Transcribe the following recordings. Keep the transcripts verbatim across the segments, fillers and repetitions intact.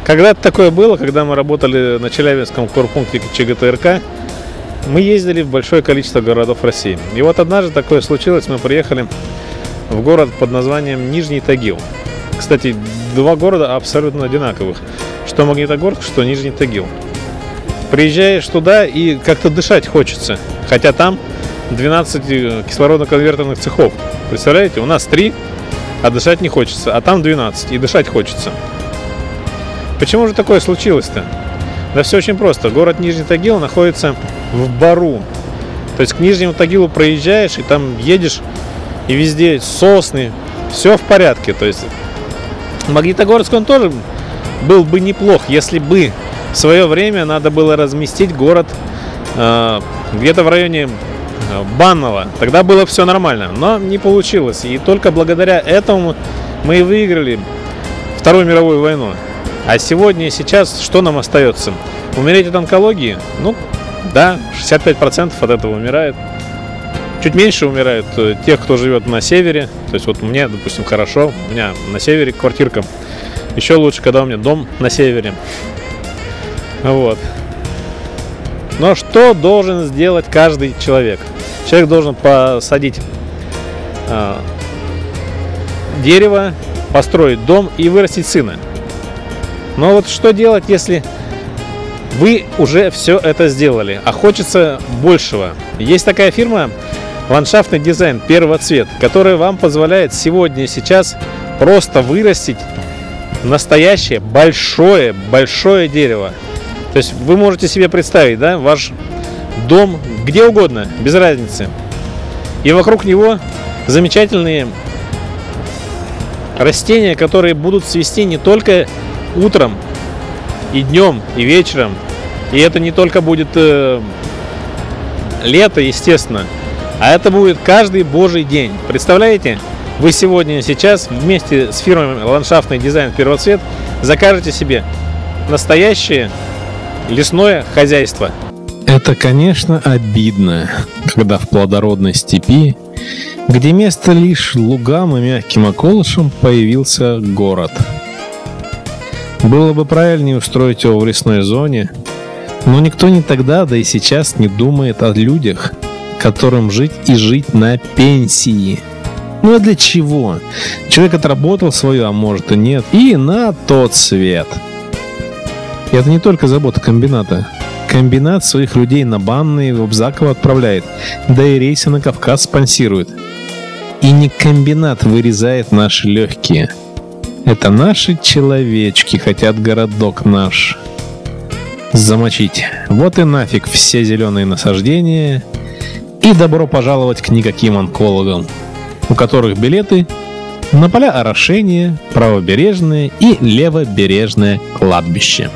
Когда-то такое было, когда мы работали на Челябинском корпункте ЧГТРК, мы ездили в большое количество городов России. И вот однажды такое случилось, мы приехали в город под названием Нижний Тагил. Кстати, два города абсолютно одинаковых. Что Магнитогорск, что Нижний Тагил. Приезжаешь туда и как-то дышать хочется. Хотя там двенадцать кислородно-конвертерных цехов. Представляете, у нас три, а дышать не хочется. А там двенадцать, и дышать хочется. Почему же такое случилось-то? Да все очень просто. Город Нижний Тагил находится в бару. То есть к Нижнему Тагилу проезжаешь, и там едешь, и везде сосны. Все в порядке. То есть Магнитогорск, он тоже был бы неплох, если бы в свое время надо было разместить город э, где-то в районе Банного. Тогда было все нормально. Но не получилось. И только благодаря этому мы и выиграли Вторую мировую войну. А сегодня и сейчас что нам остается? Умереть от онкологии? Ну, да, шестьдесят пять процентов от этого умирает. Чуть меньше умирают тех, кто живет на севере. То есть вот мне, допустим, хорошо. У меня на севере квартирка. Еще лучше, когда у меня дом на севере. Вот. Но что должен сделать каждый человек? Человек должен посадить э, дерево, построить дом и вырастить сына. Но вот что делать, если вы уже все это сделали, а хочется большего? Есть такая фирма «Ландшафтный дизайн Первоцвет», которая вам позволяет сегодня и сейчас просто вырастить настоящее большое, большое дерево. То есть вы можете себе представить, да, ваш дом где угодно, без разницы. И вокруг него замечательные растения, которые будут цвести не только утром и днем, и вечером. И это не только будет э, лето, естественно, а это будет каждый божий день. Представляете? Вы сегодня, сейчас вместе с фирмой «Ландшафтный дизайн Первоцвет» закажете себе настоящее лесное хозяйство. Это, конечно, обидно, когда в плодородной степи, где место лишь лугам и мягким околышам, появился город. Было бы правильнее устроить его в лесной зоне, но никто ни тогда, да и сейчас не думает о людях, которым жить и жить на пенсии. Ну а для чего? Человек отработал свое, а может и нет, и на тот свет. И это не только забота комбината. Комбинат своих людей на Банные в Обзаково отправляет, да и рейсы на Кавказ спонсирует. И не комбинат вырезает наши легкие. Это наши человечки хотят городок наш замочить. Вот и нафиг все зеленые насаждения. И добро пожаловать к никаким онкологам, у которых билеты на поля орошения, правобережное и левобережное кладбище.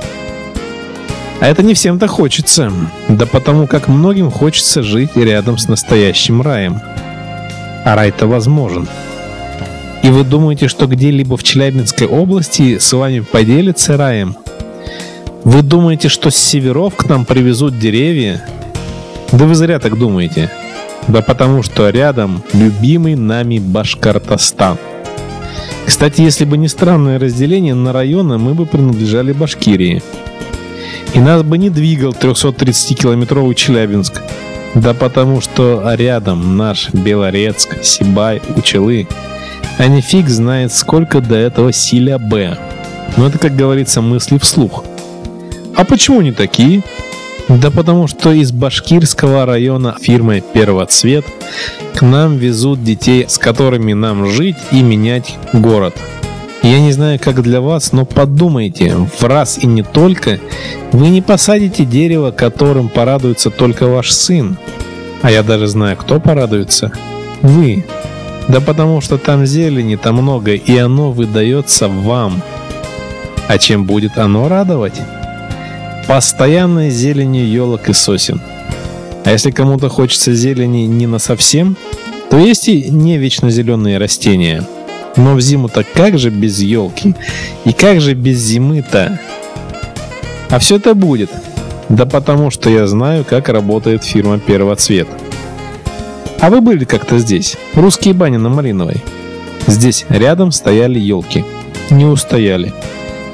А это не всем-то хочется. Да потому как многим хочется жить рядом с настоящим раем. А рай-то возможен. И вы думаете, что где-либо в Челябинской области с вами поделятся раем? Вы думаете, что с северов к нам привезут деревья? Да вы зря так думаете. Да потому что рядом любимый нами Башкортостан. Кстати, если бы не странное разделение на районы, мы бы принадлежали Башкирии. И нас бы не двигал трехсоттридцатикилометровый Челябинск. Да потому что рядом наш Белорецк, Сибай, Учелы. А не фиг знает, сколько до этого Силя Б. Но это, как говорится, мысли вслух. А почему не такие? Да потому что из башкирского района фирмы «Первоцвет» к нам везут детей, с которыми нам жить и менять город. Я не знаю, как для вас, но подумайте, в раз и не только, вы не посадите дерево, которым порадуется только ваш сын. А я даже знаю, кто порадуется. Вы. Да потому что там зелени-то много, и оно выдается вам. А чем будет оно радовать? Постоянной зеленью елок и сосен. А если кому-то хочется зелени не насовсем, то есть и не вечно зеленые растения. Но в зиму-то как же без елки? И как же без зимы-то? А все это будет. Да потому что я знаю, как работает фирма «Первоцвет». А вы были как-то здесь? Русские бани на Малиновой. Здесь рядом стояли елки. Не устояли.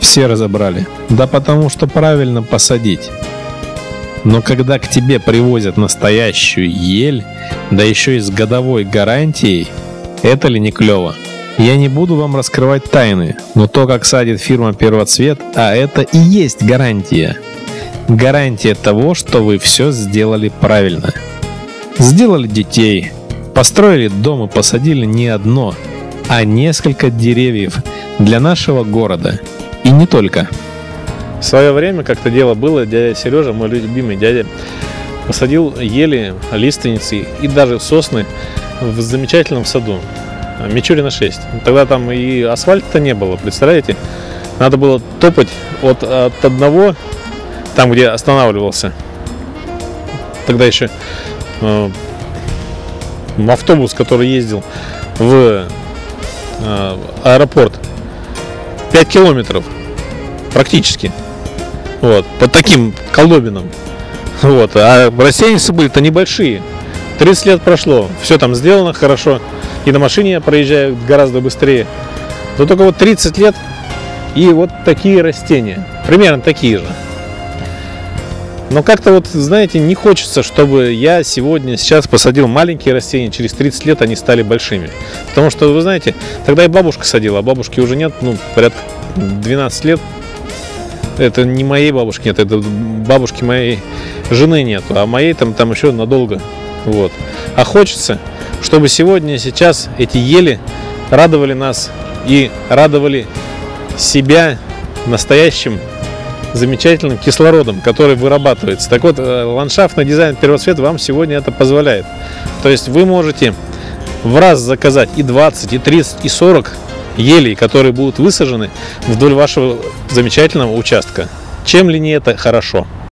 все разобрали. Да потому что правильно посадить. Но когда к тебе привозят настоящую ель, да еще и с годовой гарантией, это ли не клево? Я не буду вам раскрывать тайны, но то, как садит фирма Первоцвет, а это и есть гарантия. Гарантия того, что вы все сделали правильно. Сделали детей, построили дом и посадили не одно, а несколько деревьев для нашего города. И не только. В свое время как-то дело было, дядя Сережа, мой любимый дядя, посадил ели, лиственницы и даже сосны в замечательном саду Мичурина шесть. Тогда там и асфальта не было, представляете? Надо было топать от, от одного, там где останавливался, тогда еще э, автобус, который ездил в э, аэропорт, пять километров практически. Вот, под таким колдобином. Вот, а растения были-то небольшие. тридцать лет прошло, все там сделано хорошо. И на машине я проезжаю гораздо быстрее. Но только вот тридцать лет и вот такие растения. Примерно такие же. Но как-то вот, знаете, не хочется, чтобы я сегодня, сейчас посадил маленькие растения, через тридцать лет они стали большими. Потому что, вы знаете, тогда и бабушка садила, а бабушки уже нет, ну, порядка двенадцать лет. Это не моей бабушки нет, это бабушки моей жены нет, а моей там, там еще надолго. Вот. А хочется, чтобы сегодня, сейчас эти ели радовали нас и радовали себя настоящим замечательным кислородом, который вырабатывается. Так вот, ландшафтный дизайн Первоцвет вам сегодня это позволяет. То есть вы можете в раз заказать и двадцать, и тридцать, и сорок елей, которые будут высажены вдоль вашего замечательного участка. Чем ли не это хорошо?